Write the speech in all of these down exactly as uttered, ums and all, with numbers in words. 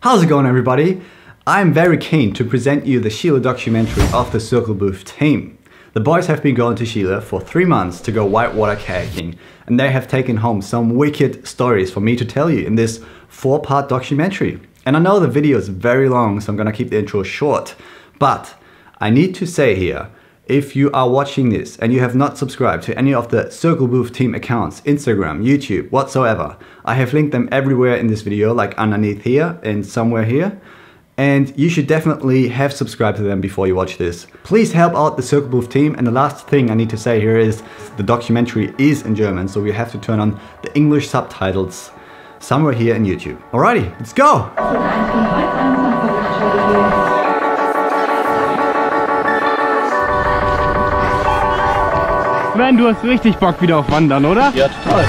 How's it going, everybody? I'm very keen to present you the Chile documentary of the Circle Booth team. The boys have been going to Chile for three months to go whitewater kayaking, and they have taken home some wicked stories for me to tell you in this four-part documentary. And I know the video is very long, so I'm gonna keep the intro short. But I need to say here, if you are watching this and you have not subscribed to any of the Circle Booth team accounts, Instagram, YouTube, whatsoever, I have linked them everywhere in this video, like underneath here and somewhere here. And you should definitely have subscribed to them before you watch this. Please help out the Circle Booth team. And the last thing I need to say here is the documentary is in German, so we have to turn on the English subtitles somewhere here in YouTube. Alrighty, let's go! Sven, du hast richtig Bock wieder auf Wandern, oder? Ja, total.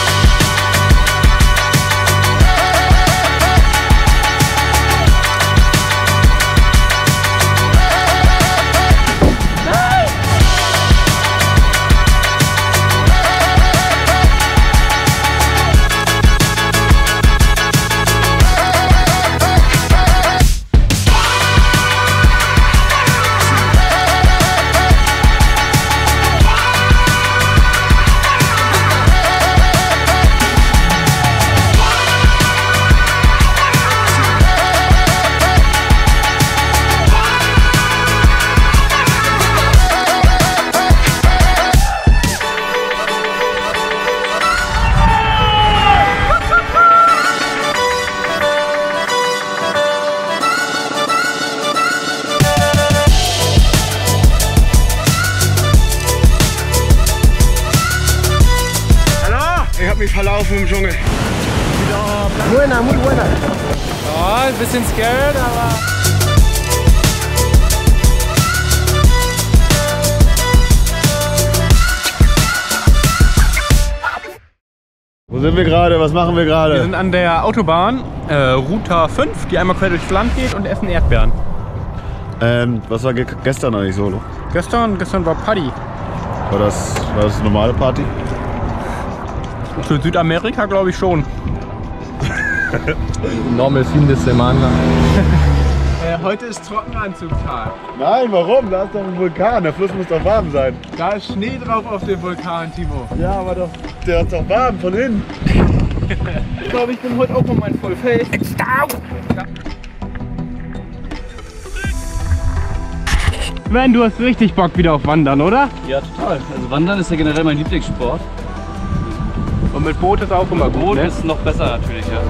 Ich hab mich verlaufen im Dschungel. Buena, muy buena. Ja, ein bisschen scared, aber... Wo sind wir gerade? Was machen wir gerade? Wir sind an der Autobahn, äh, Route fünf, die einmal quer durchs Land geht und essen Erdbeeren. Ähm, was war ge gestern eigentlich so? Gestern, gestern war Party. War das, war das eine normale Party? Für Südamerika glaube ich schon. Normal fin de semana. äh, heute ist Trockenanzugtag. Nein, warum? Da ist doch ein Vulkan. Der Fluss muss doch warm sein. Da ist Schnee drauf auf dem Vulkan, Timo. Ja, aber doch, der ist doch warm von innen. Ich glaube, ich bin heute auch noch mein Vollfeld. Sven, du hast richtig Bock wieder auf Wandern, oder? Ja, total. Also Wandern ist ja generell mein Lieblingssport. Und mit Boot ist auch immer gut, Boot ne? ist noch besser natürlich, ja.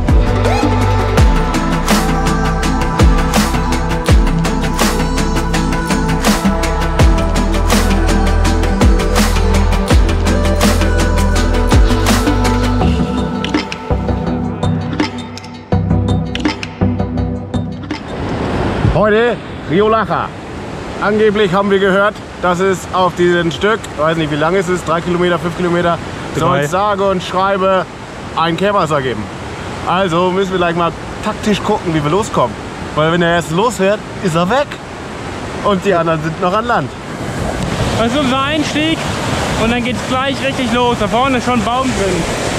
Heute Rio Lacha. Angeblich haben wir gehört, dass es auf diesem Stück, ich weiß nicht wie lang es ist, drei Kilometer, fünf Kilometer, soll es sage und schreibe ein Kehrwasser geben. Also müssen wir gleich mal taktisch gucken, wie wir loskommen. Weil wenn er erst losfährt, ist er weg. Und die anderen sind noch an Land. Das ist unser Einstieg und dann geht es gleich richtig los. Da vorne ist schon ein Baum drin.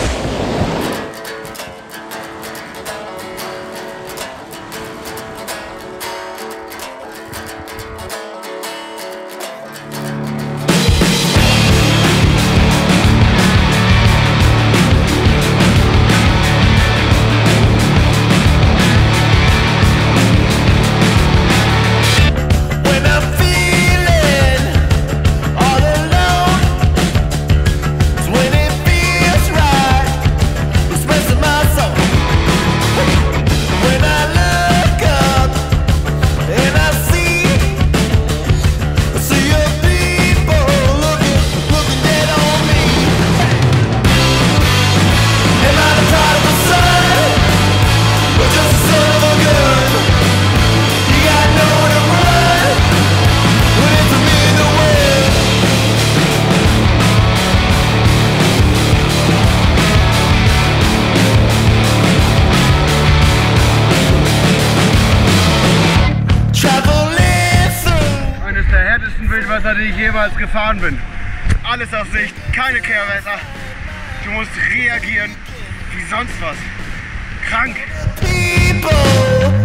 Wildwasser, die ich jemals gefahren bin. Alles auf Sicht, keine Kehrwässer. Du musst reagieren wie sonst was. Krank. People.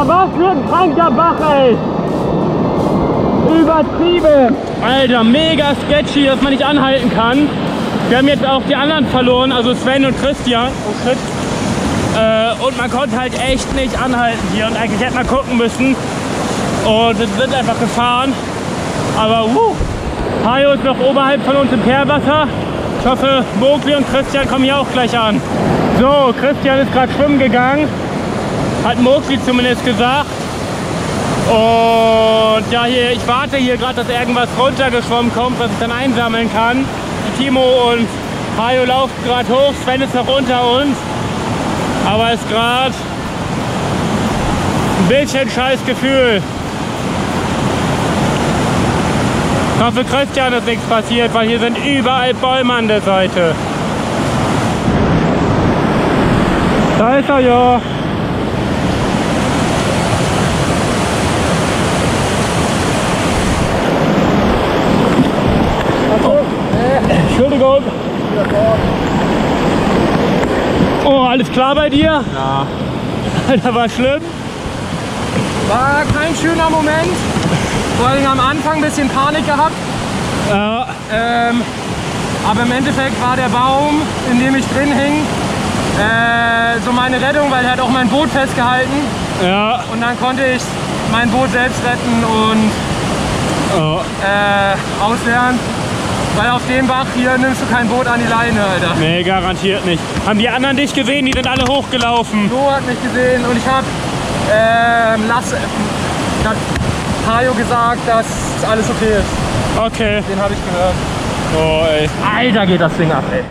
Alter, was für ein kranker Bach, ey! Übertrieben! Alter, mega sketchy, dass man nicht anhalten kann. Wir haben jetzt auch die anderen verloren, also Sven und Christian. Oh shit. Äh, und man konnte halt echt nicht anhalten hier und eigentlich hätte man gucken müssen. Und es wird einfach gefahren. Aber wuh! Hajo ist noch oberhalb von uns im Kehrwasser. Ich hoffe, Mogli und Christian kommen hier auch gleich an. So, Christian ist gerade schwimmen gegangen. Hat Mogli zumindest gesagt. Und ja, hier, ich warte hier gerade, dass irgendwas runtergeschwommen kommt, was ich dann einsammeln kann. Timo und Hajo laufen gerade hoch, Sven ist noch unter uns. Aber es ist gerade ein bisschen scheiß Gefühl. Ich hoffe, Christian ist nichts passiert, weil hier sind überall Bäume an der Seite. Da ist er ja. Entschuldigung. Oh, alles klar bei dir? Ja. Alter, war schlimm. War kein schöner Moment. Vor allem am Anfang ein bisschen Panik gehabt. Ja. Ähm, aber im Endeffekt war der Baum, in dem ich drin hing, äh, so meine Rettung, weil er hat auch mein Boot festgehalten. Ja. Und dann konnte ich mein Boot selbst retten und Oh. äh, auslernen. Weil auf dem Bach hier nimmst du kein Boot an die Leine, Alter. Nee, garantiert nicht. Haben die anderen dich gesehen? Die sind alle hochgelaufen. So hat mich gesehen und ich hab ähm, lass, ich hab Hajo gesagt, dass alles okay ist. Okay. Den habe ich gehört. Oh, ey. Alter, geht das Ding ab, ey.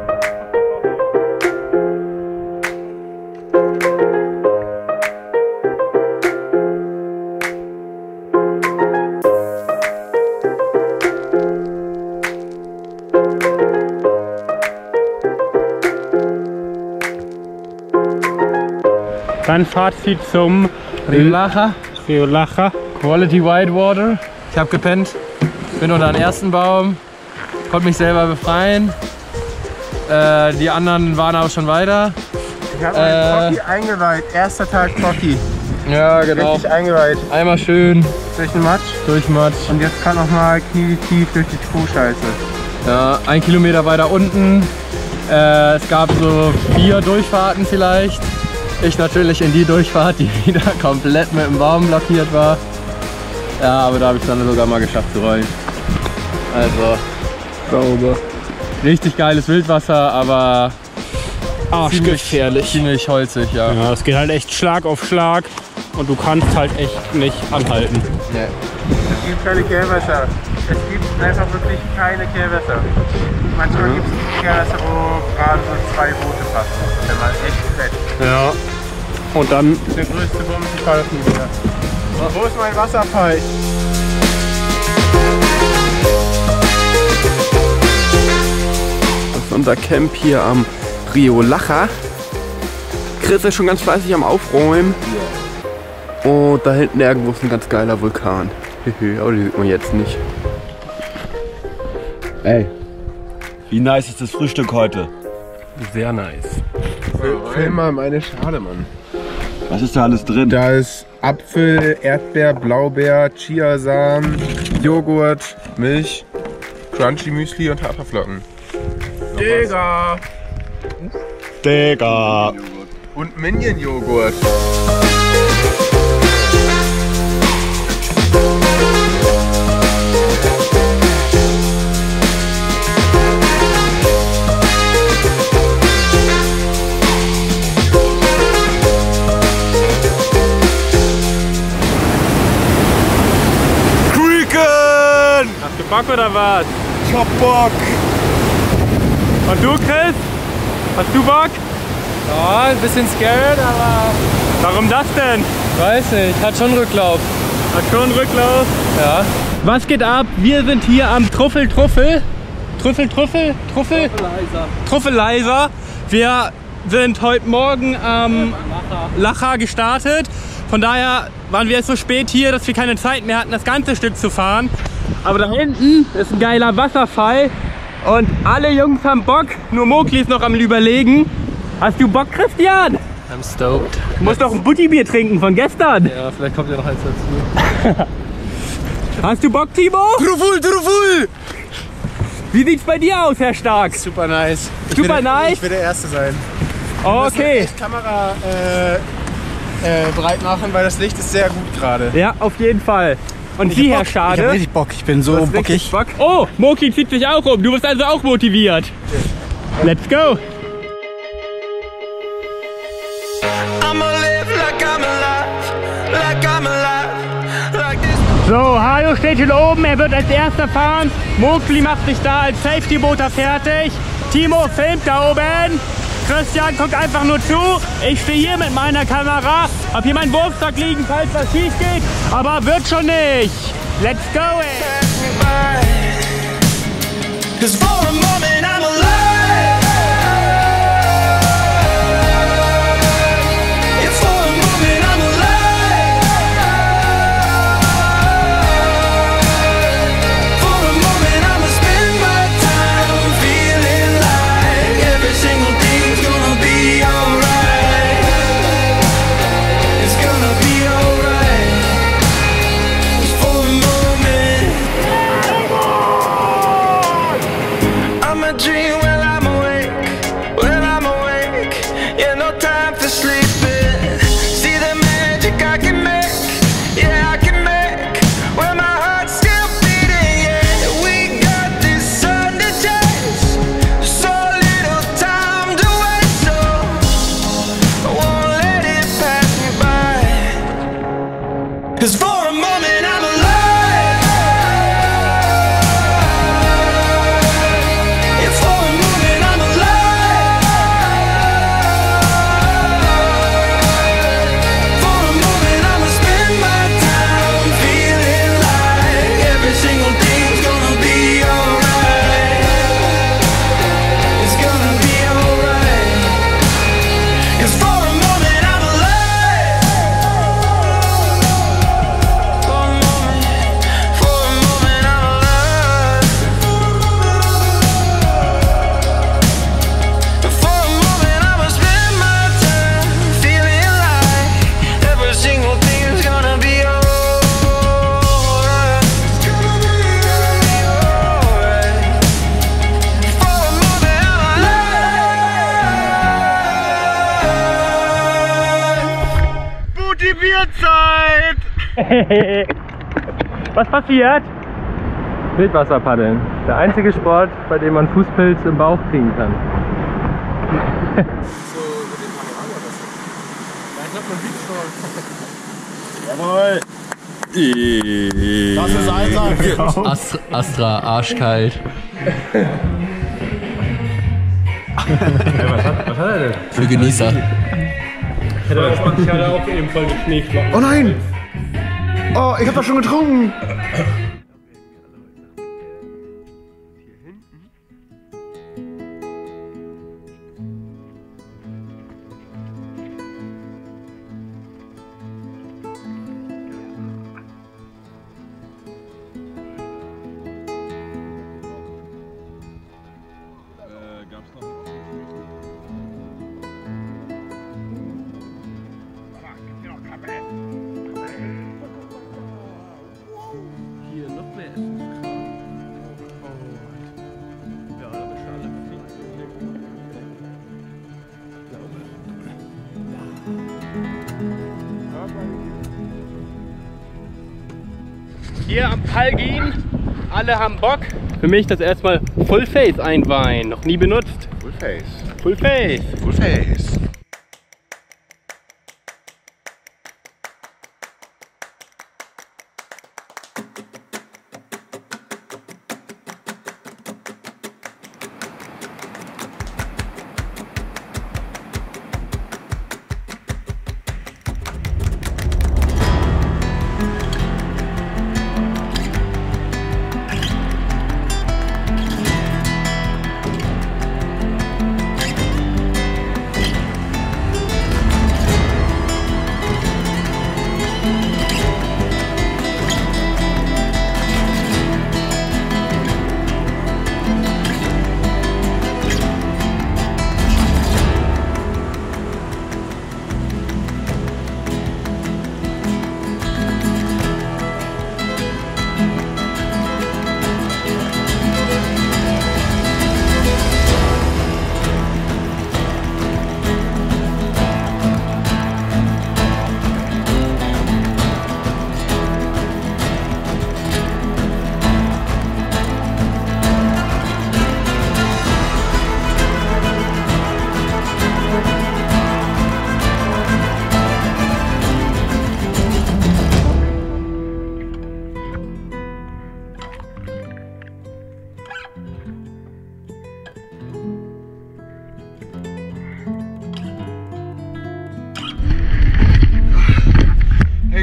Dann Fazit zum Riolacha, Riolacha. Quality Whitewater. Ich habe gepennt, bin unter den ersten Baum, konnte mich selber befreien. Äh, die anderen waren auch schon weiter. Ich habe Äh, Pocky eingeweiht. Erster Tag Pocky. Ja, genau. Richtig eingeweiht. Einmal schön Durch den Matsch. durch Matsch. Und jetzt kann noch mal knietief durch die Kuhscheiße. Ja, ein Kilometer weiter unten. Äh, es gab so vier Durchfahrten vielleicht. Ich natürlich in die Durchfahrt, die wieder komplett mit dem Baum blockiert war. Ja, aber da habe ich es dann sogar mal geschafft zu rollen. Also, sauber. Richtig geiles Wildwasser, aber Arschgefährlich. ziemlich holzig, ja. Ja, es geht halt echt Schlag auf Schlag und du kannst halt echt nicht anhalten. Nee. Es gibt keine Kehrwässer. Es gibt einfach wirklich keine Kehrwässer. Manchmal gibt es Kehrwässer, wo gerade so zwei Boote passen. Wenn man echt fett. Ja. Und dann Der größte Bums, ich fahre das nie wieder. Wo ist mein Wasserfall? Das ist unser Camp hier am Riolacha. Chris ist schon ganz fleißig am Aufräumen. Und da hinten irgendwo ist ein ganz geiler Vulkan. Aber die sieht man jetzt nicht. Ey, wie nice ist das Frühstück heute? sehr nice. Film mal meine Schale, Mann. Was ist da alles drin? Da ist Apfel, Erdbeer, Blaubeer, Chiasamen, Joghurt, Milch, Crunchy Müsli und Haferflocken. Digga! Digga! Und Minion-Joghurt. Hast du Bock oder was? Ich hab Bock! Und du, Chris? Hast du Bock? Ja, ein bisschen scared, aber Warum das denn? weiß nicht, hat schon Rücklauf. Hat schon Rücklauf. Ja. Was geht ab? Wir sind hier am Truffel Truffel. Truffel Truffel? Truffel? Truffeleiser. Wir sind heute Morgen am Lacha gestartet. Von daher waren wir jetzt so spät hier, dass wir keine Zeit mehr hatten, das ganze Stück zu fahren. Aber da hinten ist ein geiler Wasserfall und alle Jungs haben Bock, nur Mogli ist noch am Überlegen. Hast du Bock, Christian? I'm stoked. Du musst doch ein Buttibier trinken von gestern. Ja, vielleicht kommt ja noch eins dazu. Hast du Bock, Timo? Truful, Truful! Wie sieht's bei dir aus, Herr Stark? Super nice. Ich Super will, nice? Ich will der Erste sein. Oh, okay. Ich muss Kamera äh, äh, bereit machen, weil das Licht ist sehr gut gerade. Ja, auf jeden Fall. Und Sie, Herr Schade? Ich hab richtig Bock. Ich bin so Du hast richtig bockig. Bock. Oh, Moki zieht sich auch um. Du bist also auch motiviert. Let's go. So, Hajo steht hier oben, er wird als erster fahren. Mokli macht sich da als Safety-Motor fertig. Timo filmt da oben. Christian guckt einfach nur zu. Ich stehe hier mit meiner Kamera. Hab hier meinen Wurfsack liegen, falls was schief geht. Aber wird schon nicht. Let's go, ey. Was passiert? Wildwasserpaddeln. Der einzige Sport, bei dem man Fußpilz im Bauch kriegen kann. Jawohl! Das ist Einsatz! Astra, Astra arschkalt. was, hat, was hat er denn? Für Genießer. Ich hatte auch eben voll mit Schneeflocken. Oh nein! Oh, ich hab das schon getrunken! Hier am Palgin, alle haben Bock. Für mich das erstmal Full Face einweihen, noch nie benutzt. Full Face. Full Face. Full Face.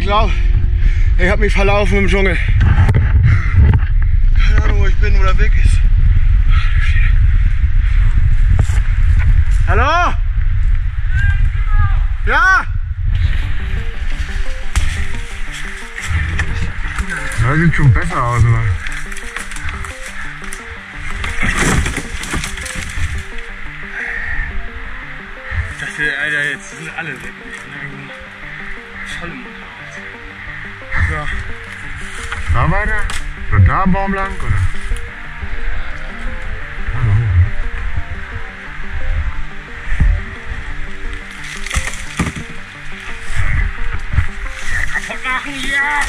drauf. Ich habe mich verlaufen im Dschungel. Keine Ahnung, wo ich bin, wo der Weg ist. Hallo? Ja? Das sieht schon besser aus, oder? Ich dachte, Alter, jetzt sind alle weg. Ich bin irgendwo voll im Mund. So. Da weiter? Oder da am Baum lang? Oder? Kaputt machen, ja!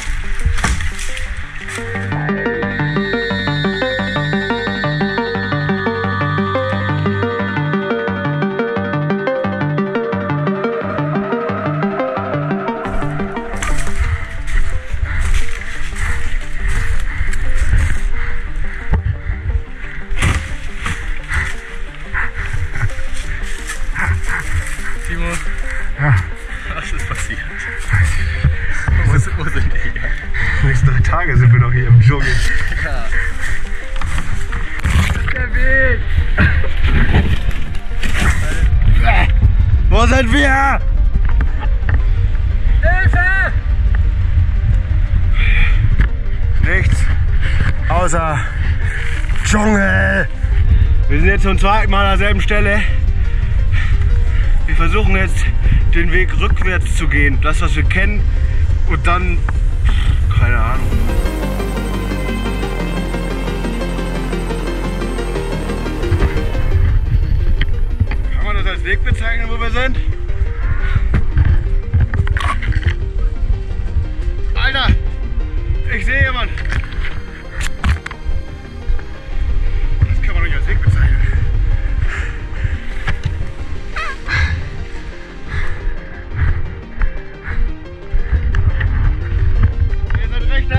Timo, Ja. was ist passiert? Wo, ist, wo sind die? Die nächsten drei Tage sind wir noch hier im Dschungel. Ja. Das ist der Weg! Wo sind wir? Hilfe! Nichts außer Dschungel. Wir sind jetzt zum zweiten Mal an derselben Stelle. Wir versuchen jetzt den Weg rückwärts zu gehen. Das, was wir kennen. Und dann, keine Ahnung. Kann man das als Weg bezeichnen, wo wir sind? Alter, ich sehe jemanden. Das kann man doch nicht als Weg bezeichnen. Wir sind richtig.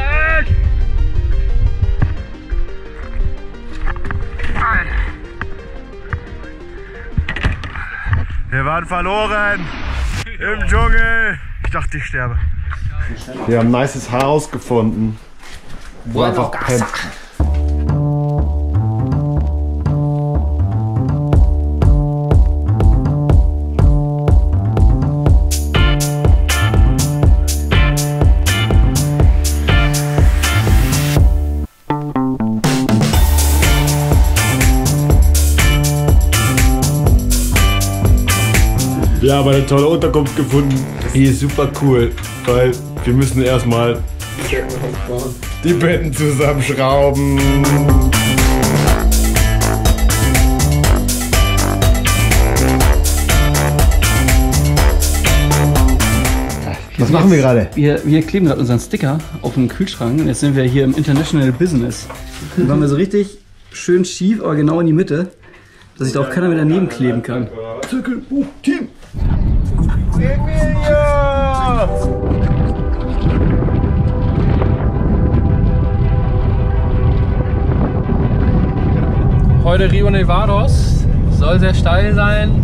Wir waren verloren im Dschungel. Ich dachte, ich sterbe. Wir haben ein nices Haus gefunden. Wo einfach pennt. Wir haben eine tolle Unterkunft gefunden. Die ist super cool, weil wir müssen erstmal die Betten zusammenschrauben. Was machen wir gerade? Wir, wir kleben gerade unseren Sticker auf den Kühlschrank und jetzt sind wir hier im International Business. Dann waren wir so richtig schön schief, aber genau in die Mitte, dass sich da auch keiner mehr daneben kleben kann. Zirkel, uh, Team! Heute Rio Nevados. Soll sehr steil sein.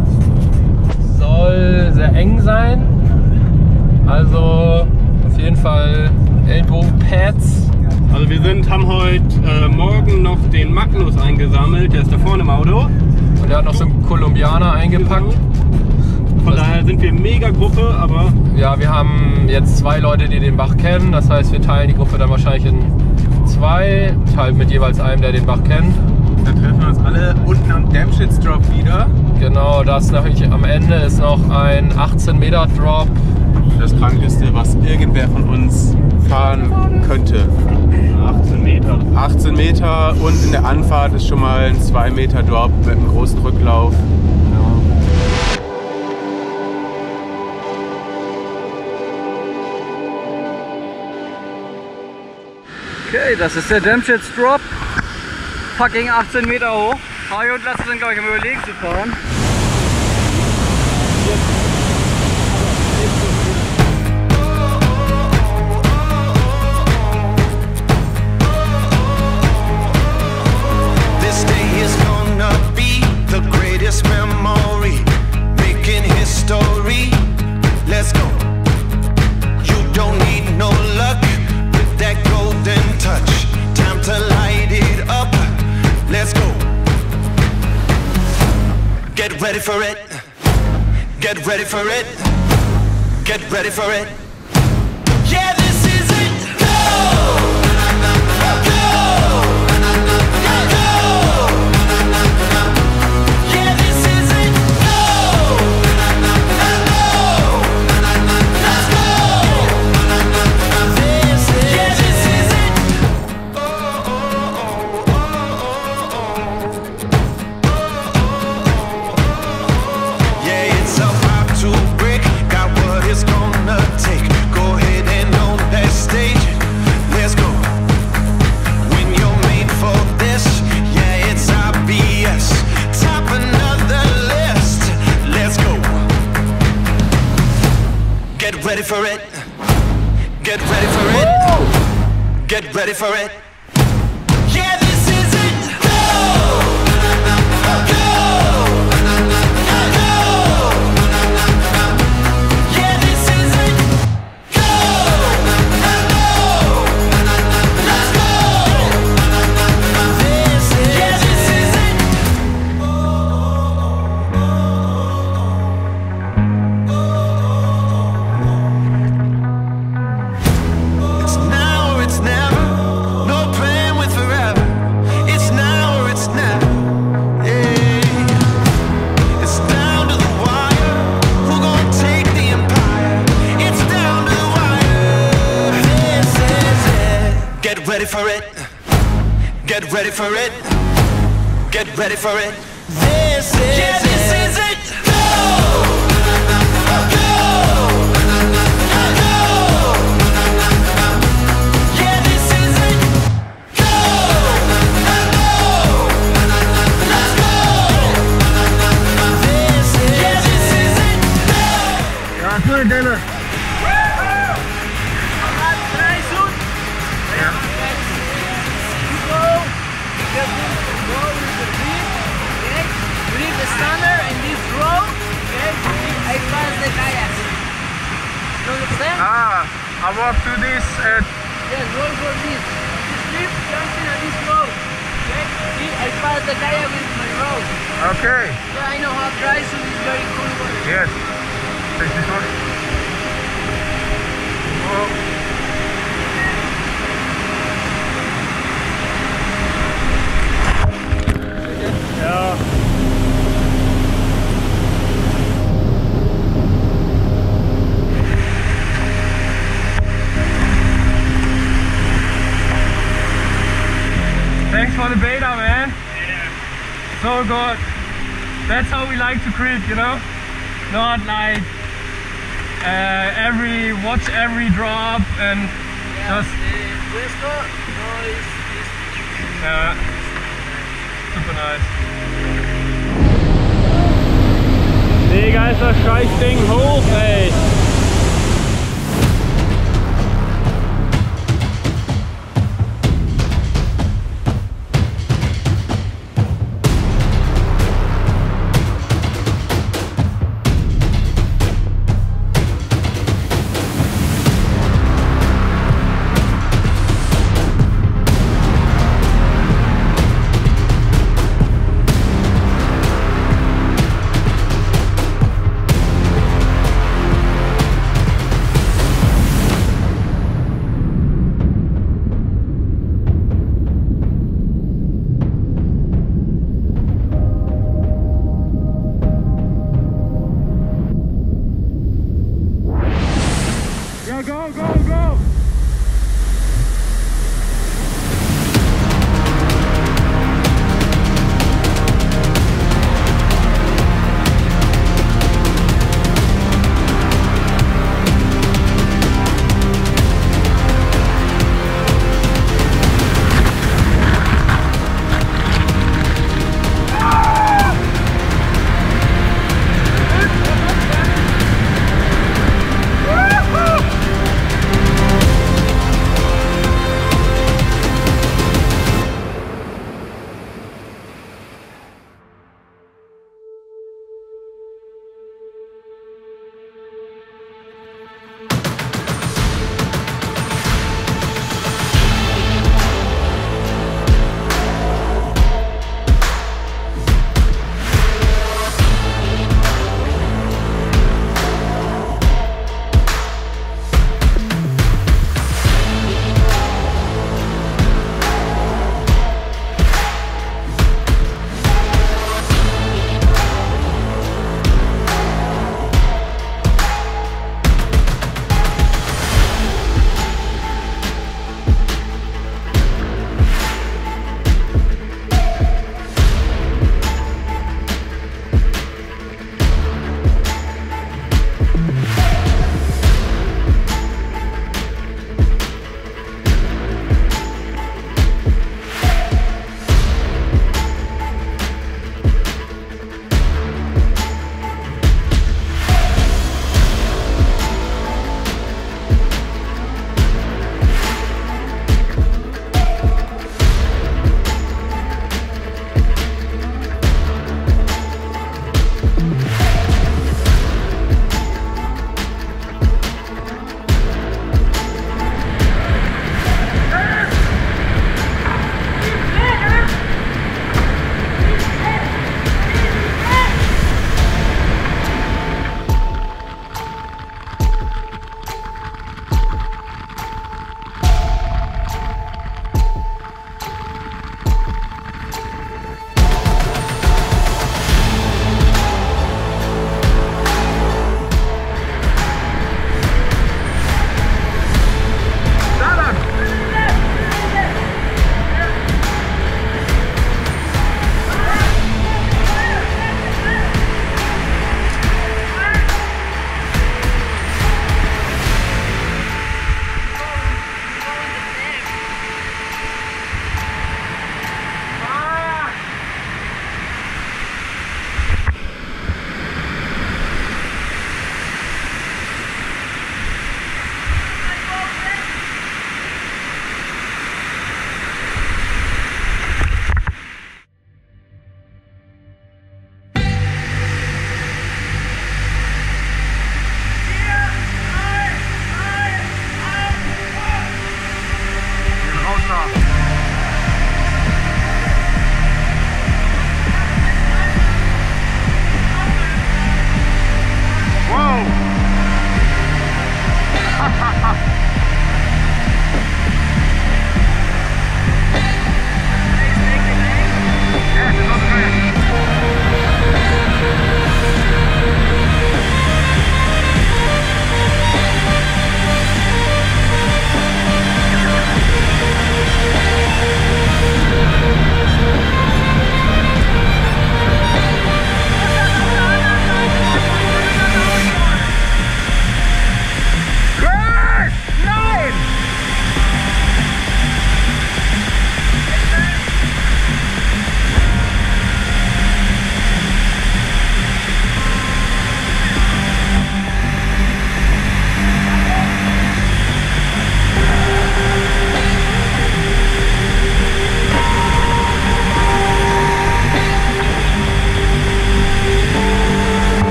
Soll sehr eng sein. Also auf jeden Fall Ellenbogenpads. Also wir sind, haben heute äh, Morgen noch den Magnus eingesammelt, der ist da vorne im Auto. Und er hat noch so einen Kolumbianer eingepackt. Von daher sind wir mega Gruppe, aber Ja, wir haben jetzt zwei Leute, die den Bach kennen. Das heißt, wir teilen die Gruppe dann wahrscheinlich in zwei, halt mit jeweils einem, der den Bach kennt. Dann treffen wir uns alle unten am Damshits Drop wieder. Genau, das natürlich am Ende ist noch ein achtzehn Meter Drop. Das krankeste, was irgendwer von uns fahren könnte. achtzehn Meter. achtzehn Meter und in der Anfahrt ist schon mal ein zwei Meter Drop mit einem großen Rücklauf. Okay, das ist der Damshits Drop. Fucking achtzehn Meter hoch. Harry und Lasse sind, glaube ich, am Überlegen zu fahren. This day is gonna be the greatest memory, making history. Let's go. You don't Get ready for it. Get ready for it. Yeah, this is it. Go! Go! Go! Yeah, this is it. Go! Go! Let's go! This is yeah, this is it. Oh, oh, oh, oh, oh, oh. Yeah, it's about to break. Got what it's gonna take. Go ahead and on that stage. Let's go. When you're made for this, yeah, it's obvious. Top another list. Let's go. Get ready for it. Get ready for it. Get ready for it. Yeah, this is it. Go! Go! Go! Yeah, this is it. Go! Go! Let's go! This is yeah, this is it. It's now or it's never. No plan with forever. It's now or it's never. Yeah. It's down to the wire. Who gon' take the empire? It's down to the wire. This is it. Get ready for it. Get ready for it. Get ready for it. This is yeah, this it. Is it. Go! Go! Go! Yeah, this is it. Go! Go! Let's go! This is yeah, this is it. Go! Ja, cool, Dennis. Ah, I walk through this and Yes, roll for this. This trip jumps in on this road. Okay? See, I pass the kayak with my rope. okay. Yeah, I know how to drive, so it's very cool one. Yes. Take this one. Oh. Thanks for the beta, man. So good. That's how we like to crit, you know? Not like uh, every watch every drop and Yeah, just the Wesco, no, is is yeah, super nice. Digga, ist das Scheißding hoch, ey.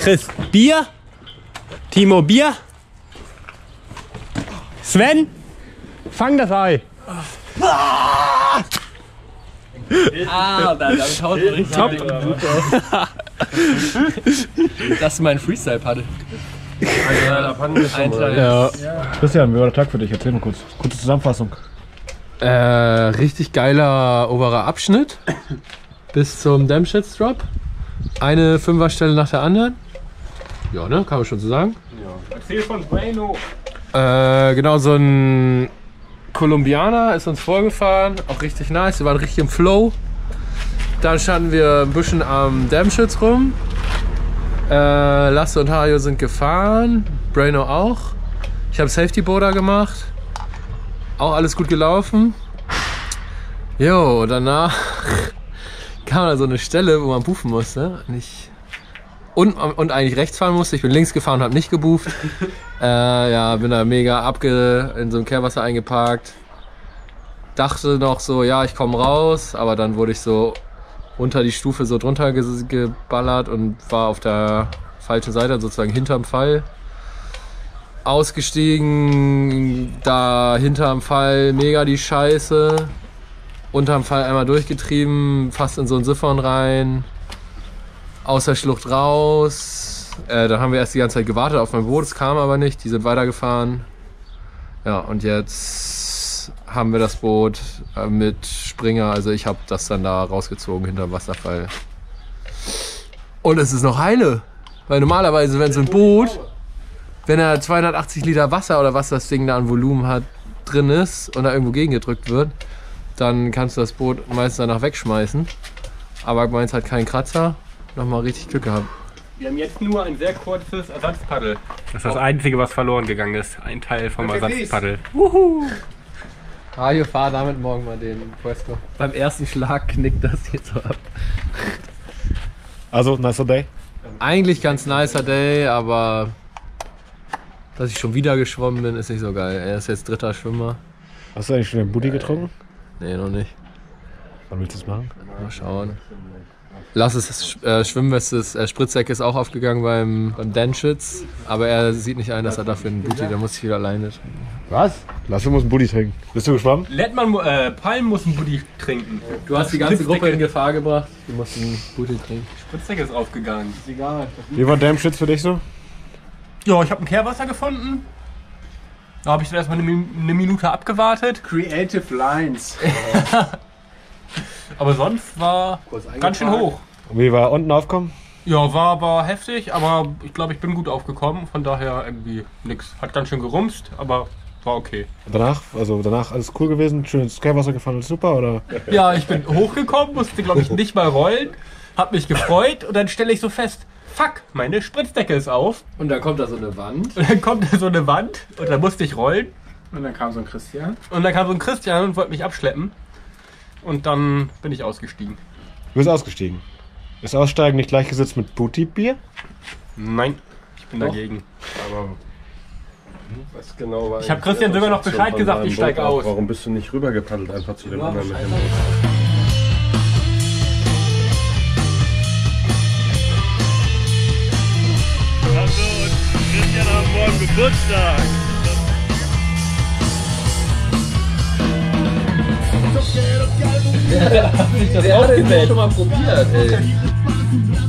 Chris, Bier. Timo, Bier. Sven, fang das Ei. Ah, da, damit haut man richtig Top. Das ist mein Freestyle-Paddel. Ein Teil. Ja. Christian, wie war der Tag für dich? Erzähl mal kurz. Kurze Zusammenfassung. Äh, richtig geiler oberer Abschnitt bis zum Dämmschütz-Drop. Eine Fünferstelle nach der anderen. Ja, ne? Kann man schon so sagen. Ja. Erzähl von Braino. Äh, genau, so ein Kolumbianer ist uns vorgefahren. Auch richtig nice. Wir waren richtig im Flow. Dann standen wir ein bisschen am Dämmschütz rum. Äh, Lasse und Hajo sind gefahren. Braino auch. Ich habe Safety Boarder gemacht. Auch alles gut gelaufen. Jo, danach kam da so eine Stelle, wo man buffen musste. Und, ich, und, und eigentlich rechts fahren musste. Ich bin links gefahren und habe nicht gebuft. äh, ja, bin da mega abge in so einem Kehrwasser eingeparkt. Dachte noch so, ja, ich komme raus. Aber dann wurde ich so unter die Stufe so drunter ge geballert und war auf der falschen Seite, sozusagen hinterm Fall. Ausgestiegen, da hinterm Fall mega die Scheiße. Unterm Fall einmal durchgetrieben, fast in so einen Siphon rein. Aus der Schlucht raus. Äh, dann haben wir erst die ganze Zeit gewartet auf mein Boot, es kam aber nicht, die sind weitergefahren. Ja, und jetzt haben wir das Boot äh, mit Springer, also ich habe das dann da rausgezogen hinterm Wasserfall. Und es ist noch heile, weil normalerweise, wenn so ein Boot, wenn er zweihundertachtzig Liter Wasser oder was das Ding da an Volumen hat, drin ist und da irgendwo gegengedrückt wird, dann kannst du das Boot meistens danach wegschmeißen. Aber meins hat keinen Kratzer. Nochmal richtig Glück gehabt. Wir haben jetzt nur ein sehr kurzes Ersatzpaddel. Das ist das Einzige, was verloren gegangen ist. Ein Teil vom Ersatzpaddel. Wuhu! Hajo, fahr damit morgen mal den Puesto. Beim ersten Schlag knickt das jetzt so ab. Also, nicer Day? Eigentlich ganz nicer Day, aber dass ich schon wieder geschwommen bin, ist nicht so geil. Er ist jetzt dritter Schwimmer. Hast du eigentlich schon den Booty getrunken? Nee, noch nicht. Wann willst du es machen? Mal schauen. Lass es äh, Schwimmweste, äh, Spritzsäcke ist auch aufgegangen beim, beim Dämmschütz, aber er sieht nicht ein, dass er dafür einen Booty, da muss ich wieder alleine trinken. Was? Lasse muss einen Booty trinken. Bist du geschwommen? Lettmann, äh, Palm muss einen Booty trinken. Du hast die ganze Gruppe in Gefahr gebracht, du musst einen Booty trinken. Spritzdecke ist aufgegangen. Ist egal. Wie war Dämmschütz für dich so? Ja, ich habe ein Kehrwasser gefunden. Da habe ich dann erstmal eine, eine Minute abgewartet. Creative Lines. Aber sonst war ganz schön hoch. Und wie war unten aufkommen? Ja, war, war heftig, aber ich glaube, ich bin gut aufgekommen. Von daher irgendwie nix. Hat ganz schön gerumst, aber war okay. Und danach, also danach alles cool gewesen? Schön ins Kehrwasser gefahren, alles super, oder? Ja, ich bin hochgekommen, musste glaube ich nicht mal rollen. Hab mich gefreut und dann stelle ich so fest, fuck, meine Spritzdecke ist auf. Und dann kommt da so eine Wand. Und dann kommt da so eine Wand und dann musste ich rollen. Und dann kam so ein Christian. Und dann kam so ein Christian und wollte mich abschleppen. Und dann bin ich ausgestiegen. Du bist ausgestiegen. Ist Aussteigen nicht gleichgesetzt mit Booty-Bier? Nein, ich bin Doch. dagegen. Aber was genau war ich habe Christian sogar noch Bescheid gesagt, ich steige aus. Warum bist du nicht rübergepaddelt einfach zu den ja, anderen mit dem Boot? Also, Christian hat morgen Geburtstag. Der hat sich das auch schon mal probiert, ey.